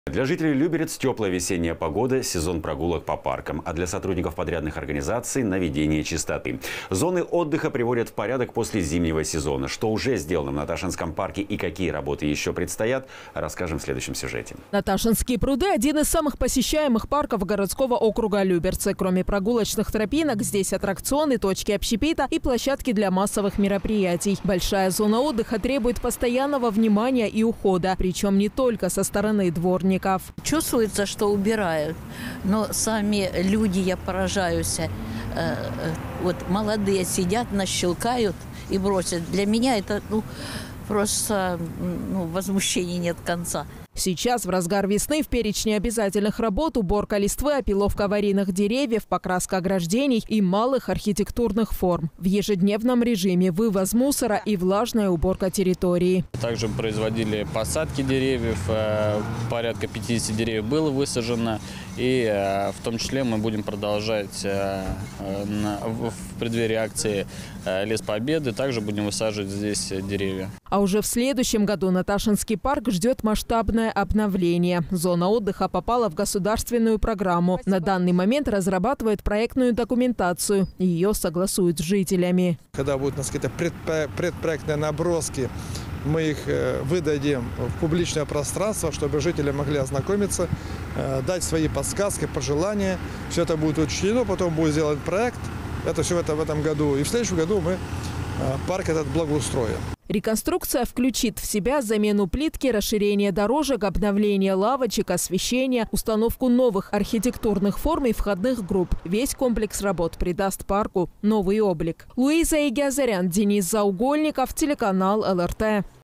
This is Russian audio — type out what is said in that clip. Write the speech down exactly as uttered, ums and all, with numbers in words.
Для жителей Люберец теплая весенняя погода, сезон прогулок по паркам, а для сотрудников подрядных организаций – наведение чистоты. Зоны отдыха приводят в порядок после зимнего сезона. Что уже сделано в Наташинском парке и какие работы еще предстоят, расскажем в следующем сюжете. Наташинские пруды – один из самых посещаемых парков городского округа Люберцы. Кроме прогулочных тропинок, здесь аттракционы, точки общепита и площадки для массовых мероприятий. Большая зона отдыха требует постоянного внимания и ухода, причем не только со стороны дворников. Чувствуется, что убирают, но сами люди, я поражаюсь, э, э, вот молодые сидят, нащелкают и бросят. Для меня это ну, просто ну, возмущения нет конца. Сейчас, в разгар весны, в перечне обязательных работ уборка листвы, опиловка аварийных деревьев, покраска ограждений и малых архитектурных форм. В ежедневном режиме вывоз мусора и влажная уборка территории. Также производили посадки деревьев, порядка пятидесяти деревьев было высажено. И в том числе мы будем продолжать в преддверии акции «Лес Победы», также будем высаживать здесь деревья. А уже в следующем году Наташинский парк ждет масштабное обновление. Зона отдыха попала в государственную программу. На данный момент разрабатывает проектную документацию. Ее согласуют с жителями. Когда будут у нас какие-то предпроектные наброски, мы их выдадим в публичное пространство, чтобы жители могли ознакомиться, дать свои подсказки, пожелания. Все это будет учтено, потом будет сделан проект. Это все в этом, в этом году. И в следующем году мы парк этот благоустроим. Реконструкция включит в себя замену плитки, расширение дорожек, обновление лавочек, освещение, установку новых архитектурных форм и входных групп. Весь комплекс работ придаст парку новый облик. Луиза Игиазарян, Денис Заугольников, телеканал эл эр тэ.